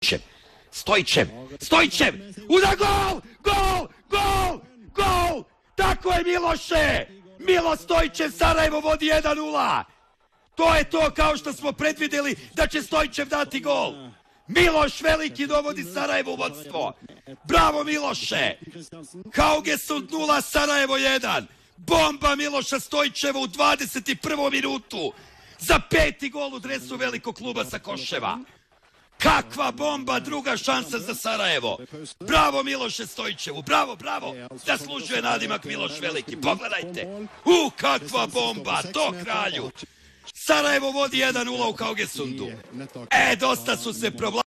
Stojićev. Stojićev! Udar gol! Gol! Gol! Gol! Tako je, Miloše! Milo Stojićev, Sarajevo vodi 1:0. To je to, kao što smo predvidjeli da će Stojićev dati gol. Miloš Veliki dovodi Sarajevo u vodstvo. Bravo, Miloše! Haugesund 0, Sarajevo 1. Bomba Miloša Stojićeva u 21. minutu. Za 5. gol u dresu velikog kluba sa Koševa. Kakva bomba, druga šansa za Sarajevo. Bravo Miloše Stojićevu, bravo. Zaslužuje nadimak Miloš Veliki. Pogledajte. Kakva bomba, to kralju. Sarajevo vodi 1:0 u Haugesundu. Dosta su se provlačili.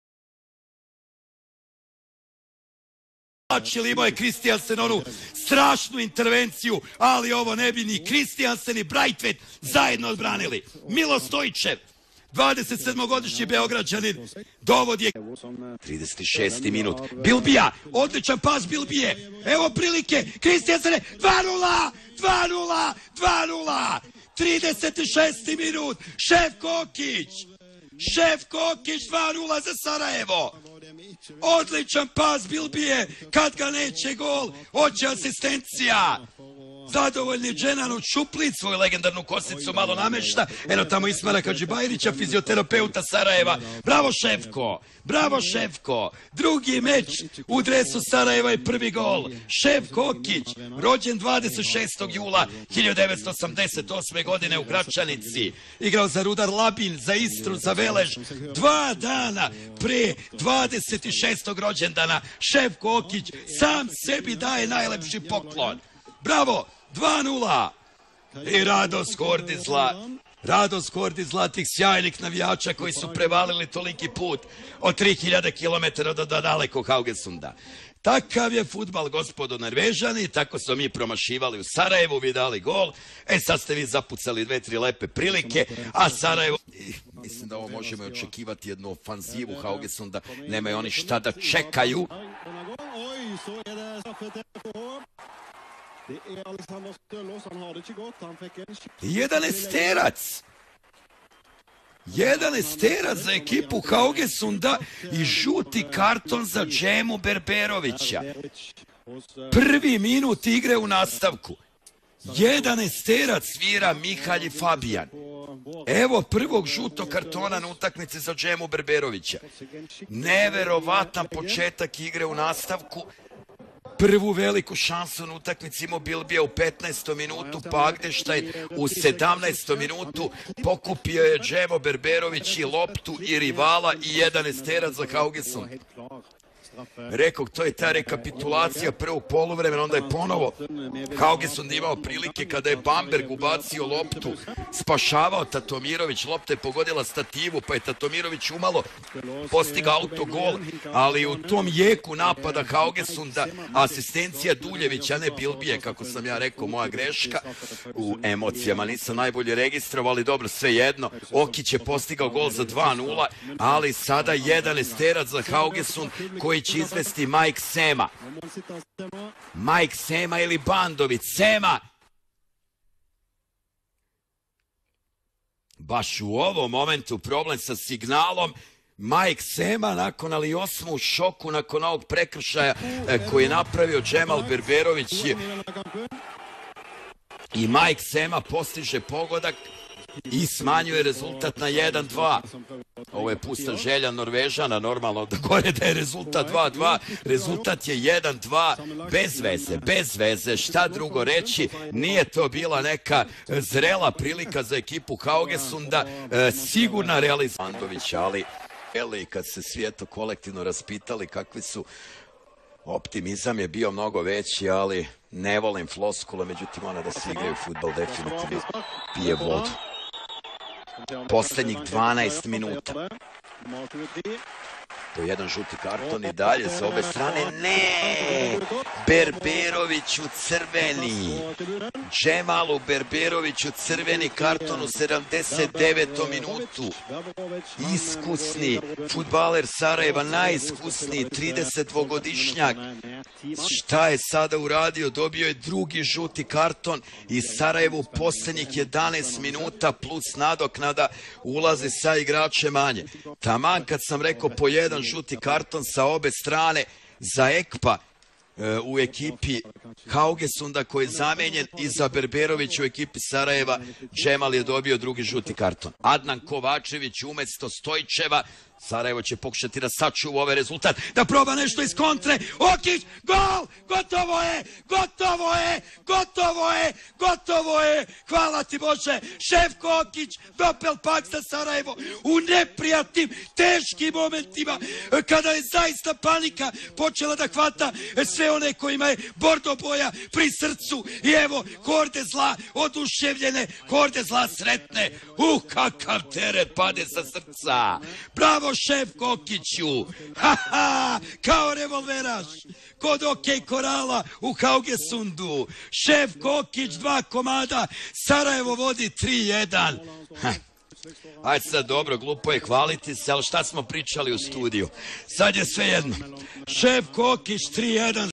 Imao je Kristijansen onu strašnu intervenciju, ali ovo ne bi ni Kristijansen i Brajtvet zajedno odbranili. Milo Stojićev, 27-godišnji Beograđanin, dovodi je 36. minut. Bilbija, odličan pas Bilbije. Evo prilike, Kristijansene, 2:0, 36. minut, Šef Kokić, 2:0 za Sarajevo. Odličan pas Bilbije, kad ga neće gol, hoće asistencija. Zadovoljni Dženan Čuplić, svoju legendarnu kosicu malo namešta. Eno tamo Ismara Hadžibajrića, fizioterapeuta Sarajeva. Bravo Šefko. Drugi meč u dresu Sarajeva i prvi gol. Šef Kokić, rođen 26. jula 1988. godine u Gračanici. Igrao za Rudar Labin, za Istru, za Velež. 2 dana pre 26. rođendana Šef Kokić sam sebi daje najlepši poklon. Bravo, 2:0. I radost Kordizla, tih sjajnih navijača koji su prevalili toliki put od 3000 km do dalekog Haugesunda. Takav je fudbal, gospodo Norvežani, tako smo mi promašivali u Sarajevu, vi dali gol, sad ste vi zapucali 2-3 lepe prilike, a Sarajevo... Mislim da ovo možemo očekivati jednu ofanzivu Haugesunda, nemaju oni šta da čekaju. Jedan esterac za ekipu Haugesunda i žuti karton za Džemu Berberovića. Prvi minut igre u nastavku. Jedan esterac svira Mihalj Fabijan. Evo prvog žutog kartona na utakmici za Džemu Berberovića. Neverovatan početak igre u nastavku. Prvu veliku šansu na utakmici imao Bilbija u 15. minutu, pa Agdeštajn u 17. minutu. Pokupio je Džemo Berberović i loptu i rivala i jedan esterac za Haugesund. Rekao, to je ta rekapitulacija prvog poluvremena, onda je ponovo Haugesund imao prilike kada je Bamberg ubacio loptu, spašavao Tatomirović, lopta je pogodila stativu, pa je Tatomirović umalo postigao autogol, ali u tom jeku napada Haugesunda asistencija Duljevića, a ne Bilbije, kako sam ja rekao, moja greška. U emocijama nisam najbolje registrovao, ali dobro, sve jedno. Okić je postigao gol za 2:0, ali sada jedan esterac za Haugesund koji će izvesti Mike Sema ili Bandović. Sema! Baš u ovom momentu problem sa signalom. Mike Sema nakon ali 8. u šoku nakon ovog prekršaja koji je napravio Džemal Berberović i Mike Sema postiže pogodak i smanjuje rezultat na 1:2. Ovo je pusta želja Norvežana, normalno da gore da je rezultat 2:2, rezultat je 1:2, bez veze, šta drugo reći, nije to bila neka zrela prilika za ekipu Haugesunda, sigurna realizacija Bandovića, ali kad se svijeto kolektivno raspitali kakvi su, optimizam je bio mnogo veći, ali ne volim floskule, međutim ona da se igraju fudbal definitivno pije vodu. Poslednjih 12 minuta. To je jedan žuti karton i dalje sa obe strane. Ne! Berberović u crveni. Džemalu Berberoviću crveni karton u 79. minutu. Iskusni fudbaler Sarajeva, najiskusniji, 32-godišnjak. Šta je sada uradio? Dobio je drugi žuti karton i Sarajevo u poslednjih 11 minuta plus nadoknada ulazi sa igrače manje. Taman kad sam rekao po jedan žuti karton sa obe strane za Ekpa u ekipi Haugesunda koji je zamenjen i za Berberović u ekipi Sarajeva. Džemal je dobio drugi žuti karton. Adnan Kovačević umjesto Stojčeva. Sarajevo će pokušati da sačuva ovaj rezultat, da proba nešto iz kontre. Okić, gol! Gotovo je! Gotovo je! Gotovo je! Gotovo je! Hvala ti Bože! Šefko Okić, Doppelpack za Sarajevo u neprijatnim, teškim momentima, kada je zaista panika počela da hvata sve one kojima je bordo boja pri srcu. I evo, horde zla oduševljene, horde zla sretne. Kakav teret pade sa srca! Bravo Šefko Okiću, kao revolveraš, kod OK Korala u Haugesundu. Šefko Okić 2 komada, Sarajevo vodi 3-1. Ajde sad, dobro, glupo je hvaliti se, ali šta smo pričali u studiju? Sad je sve jedno. Šefko Okić 3-1.